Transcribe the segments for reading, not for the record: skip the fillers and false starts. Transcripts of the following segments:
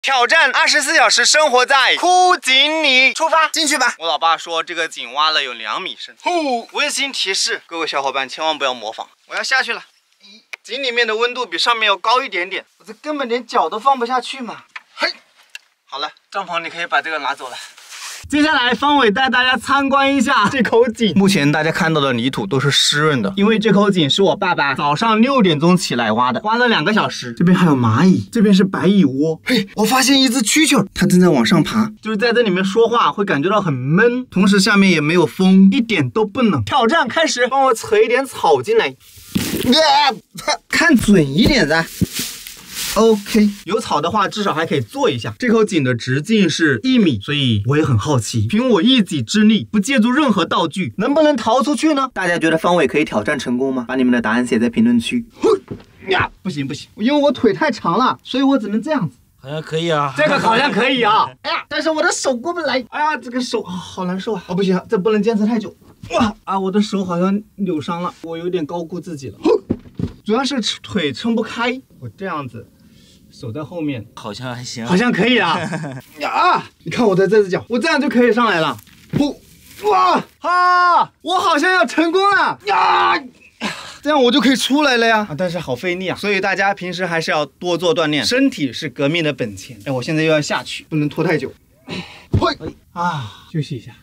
挑战24小时生活在枯井里，出发进去吧。我老爸说这个井挖了有2米深。温馨提示，各位小伙伴千万不要模仿。我要下去了。井里面的温度比上面要高一点点，我这根本连脚都放不下去嘛。嘿，好了，帐篷你可以把这个拿走了。 接下来，方伟带大家参观一下这口井。目前大家看到的泥土都是湿润的，因为这口井是我爸爸早上6点钟起来挖的，挖了2个小时。这边还有蚂蚁，这边是白蚁窝。嘿，我发现一只蛐蛐，它正在往上爬，就是在这里面说话会感觉到很闷，同时下面也没有风，一点都不冷。挑战开始，帮我扯一点草进来，看准一点噻。 OK， 有草的话，至少还可以坐一下。这口井的直径是1米，所以我也很好奇，凭我一己之力，不借助任何道具，能不能逃出去呢？大家觉得方伟可以挑战成功吗？把你们的答案写在评论区。不行不行，因为我腿太长了，所以我只能这样子。 好像可以啊， 这个好像可以啊。哎呀，但是我的手过不来。哎呀，这个手好难受啊！哦，不行，这不能坚持太久。哇啊，我的手好像扭伤了，我有点高估自己了。主要是腿撑不开，我这样子。 手在后面， 好像还行， 好像可以啊！呀，你看我的这只脚，我这样就可以上来了。哇啊！我好像要成功了呀！这样我就可以出来了呀！但是好费力啊，所以大家平时还是要多做锻炼，身体是革命的本钱。哎，我现在又要下去，不能拖太久。休息一下。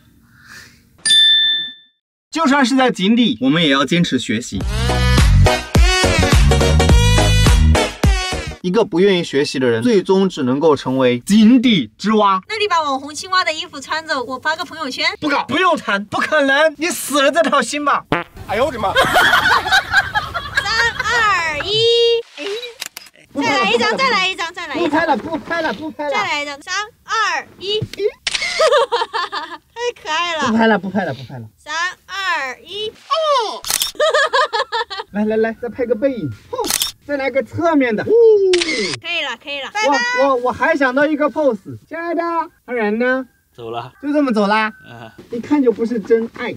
就算是在井底，我们也要坚持学习。 一个不愿意学习的人，最终只能够成为井底之蛙。 那你把网红青蛙的衣服穿着，我发个朋友圈。 不搞，不用谈，不可能，你死了这条心吧！哎呦我的妈！3、 2、1，再来一张，再来一张，再来一张。 不拍了， 再来一张，3、2、1，太可爱了。 不拍了。 3、2、1， 哦！来，再拍个背影。再来个侧面的， 可以了，拜拜。 我还想到一个 pose， 亲爱的，他人呢？ 走了， 就这么走啦？一看就不是真爱。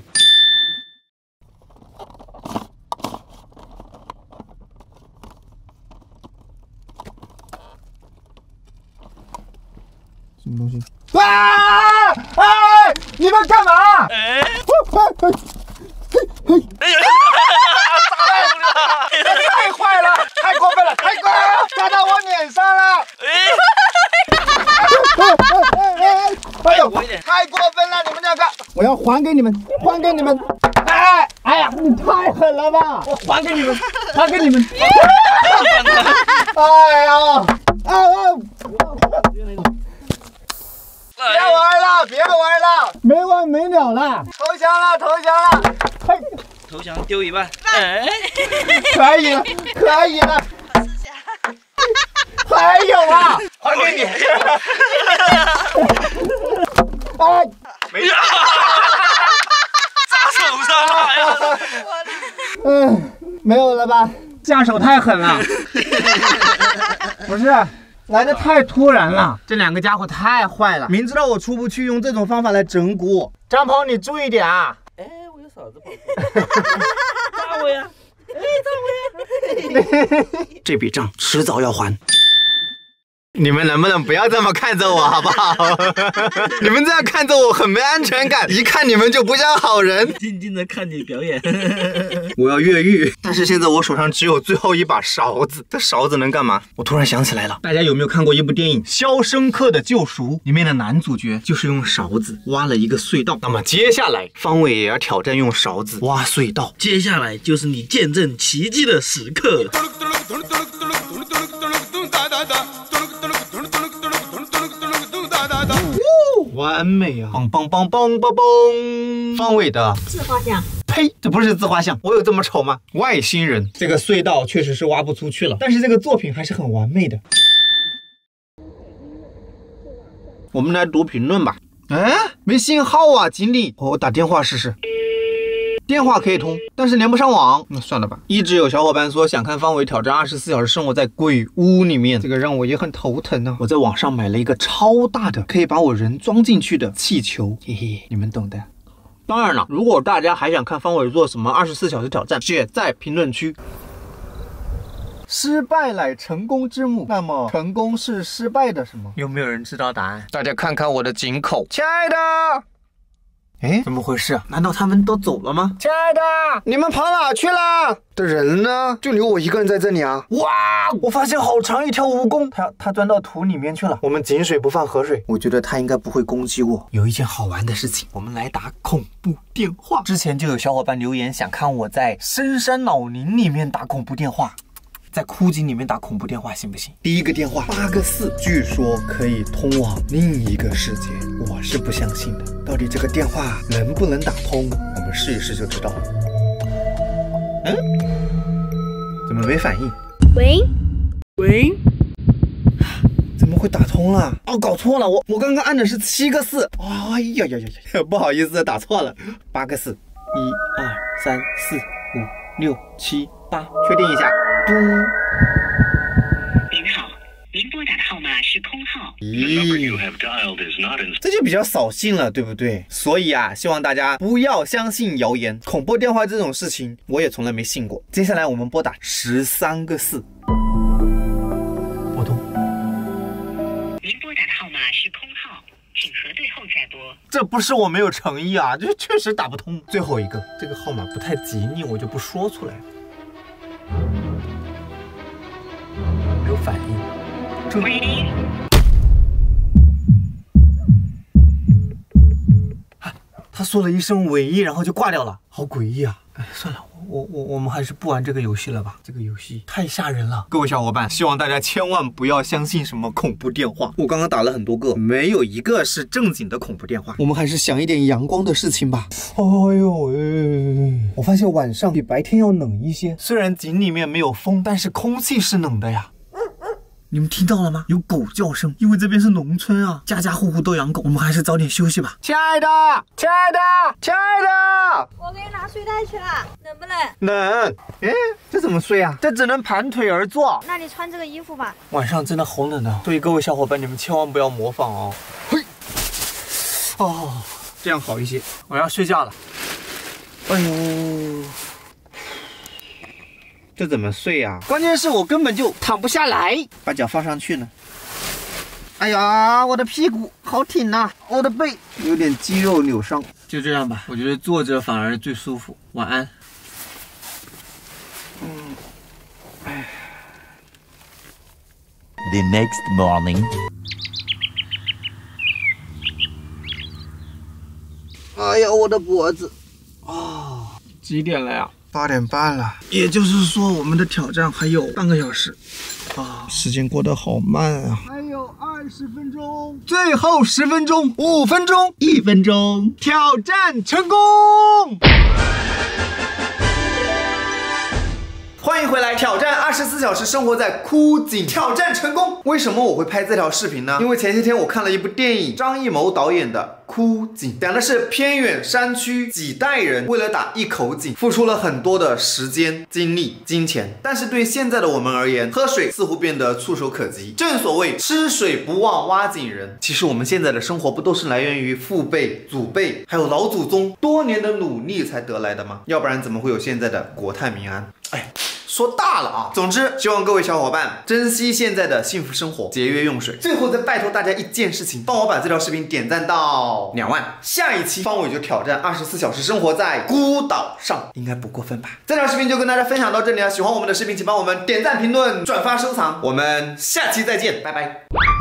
什么东西？你们干嘛？太坏了，太过分了，砸到我脸上了！哎呦，太过分了，你们2个！我要还给你们！哎呀，你太狠了吧！我还给你们！哎呀！别玩了，没完没了了！投降了！ 投降丢一半， 可以了，还有啊，还给你，没有， 扎手上了， 没有了吧？下手太狠了，不是。来的太突然了，这2个家伙太坏了，明知道我出不去，用这种方法来整蛊我。张鹏，你注意点啊！ 我有嫂子跑过来，扎我呀！ 这笔账迟早要还。你们能不能不要这么看着我，好不好？你们这样看着我很没安全感，一看你们就不像好人。 静静的看你表演。 我要越狱，但是现在我手上只有最后一把勺子，这勺子能干嘛？我突然想起来了，大家有没有看过一部电影《肖申克的救赎》？里面的男主角就是用勺子挖了一个隧道。那么接下来，方伟也要挑战用勺子挖隧道。 接下来就是你见证奇迹的时刻。 完美啊！棒！方伟的自画像。 呸，这不是自画像，我有这么丑吗？外星人，这个隧道确实是挖不出去了，但是这个作品还是很完美的。我们来读评论吧。没信号啊，经理，我打电话试试。电话可以通，但是连不上网，那算了吧。一直有小伙伴说想看方伟挑战24小时生活在鬼屋里面，这个让我也很头疼啊。我在网上买了一个超大的，可以把我人装进去的气球，嘿嘿，你们懂的。当然了，如果大家还想看方伟做什么24小时挑战，写在评论区。 失败乃成功之母。那么成功是失败的什么？有没有人知道答案？大家看看我的井口，亲爱的。哎，怎么回事啊？难道他们都走了吗？亲爱的，你们跑哪去了？的人呢？就留我一个人在这里啊！哇，我发现好长一条蜈蚣，它钻到土里面去了。我们井水不犯河水，我觉得它应该不会攻击我。有一件好玩的事情，我们来打恐怖电话。之前就有小伙伴留言想看我在深山老林里面打恐怖电话。在枯井里面打恐怖电话行不行？第一个电话8个4，据说可以通往另一个世界，我是不相信的。到底这个电话能不能打通？我们试一试就知道了。嗯？怎么没反应？ 喂？ 怎么会打通了？哦，搞错了，我刚刚按的是7个4。哎呀呀呀呀，不好意思，打错了。8个4，1、2、3、4、5、6、7、8，确定一下。嘟。 您好，您拨打的号码是空号。 咦，这就比较扫兴了，对不对？所以啊，希望大家不要相信谣言，恐怖电话这种事情我也从来没信过。接下来我们拨打13个4，拨通。 您拨打的号码是空号，请核对后再拨。 这不是我没有诚意啊，这确实打不通。最后一个，这个号码不太吉利，我就不说出来了。没有反应。他说了一声喂，然后就挂掉了，好诡异啊！哎，算了，我们还是不玩这个游戏了吧，这个游戏太吓人了。各位小伙伴，希望大家千万不要相信什么恐怖电话。我刚刚打了很多个，没有一个是正经的恐怖电话。我们还是想一点阳光的事情吧。哎呦喂！我发现晚上比白天要冷一些，虽然井里面没有风，但是空气是冷的呀。你们听到了吗？有狗叫声，因为这边是农村啊，家家户户都养狗。我们还是早点休息吧。亲爱的，亲爱的，亲爱的， 我给你拿睡袋去了，冷不冷？ 冷。哎，这怎么睡啊？这只能盘腿而坐。 那你穿这个衣服吧。 晚上真的好冷啊，所以各位小伙伴，你们千万不要模仿哦。嘿，哦，这样好一些。我要睡觉了。哎呦。这怎么睡啊？关键是我根本就躺不下来，把脚放上去呢。哎呀，我的屁股好挺啊，我的背有点肌肉扭伤。就这样吧，我觉得坐着反而最舒服。晚安。 The next morning. 哎呀，我的脖子。几点了呀？8点半了，也就是说我们的挑战还有半个小时啊！时间过得好慢啊！还有20分钟，最后10分钟，5分钟，1分钟，挑战成功！欢迎回来，挑战24小时生活在枯井，挑战成功。为什么我会拍这条视频呢？因为前些天我看了一部电影，张艺谋导演的《枯井》，讲的是偏远山区几代人为了打一口井，付出了很多的时间、精力、金钱。但是对现在的我们而言，喝水似乎变得触手可及。正所谓吃水不忘挖井人。其实我们现在的生活不都是来源于父辈、祖辈还有老祖宗多年的努力才得来的吗？要不然怎么会有现在的国泰民安？哎。说大了啊！总之，希望各位小伙伴珍惜现在的幸福生活，节约用水。最后再拜托大家一件事情，帮我把这条视频点赞到2万。下一期方伟就挑战24小时生活在孤岛上，应该不过分吧？这条视频就跟大家分享到这里了。喜欢我们的视频，请帮我们点赞、评论、转发、收藏。我们下期再见，拜拜。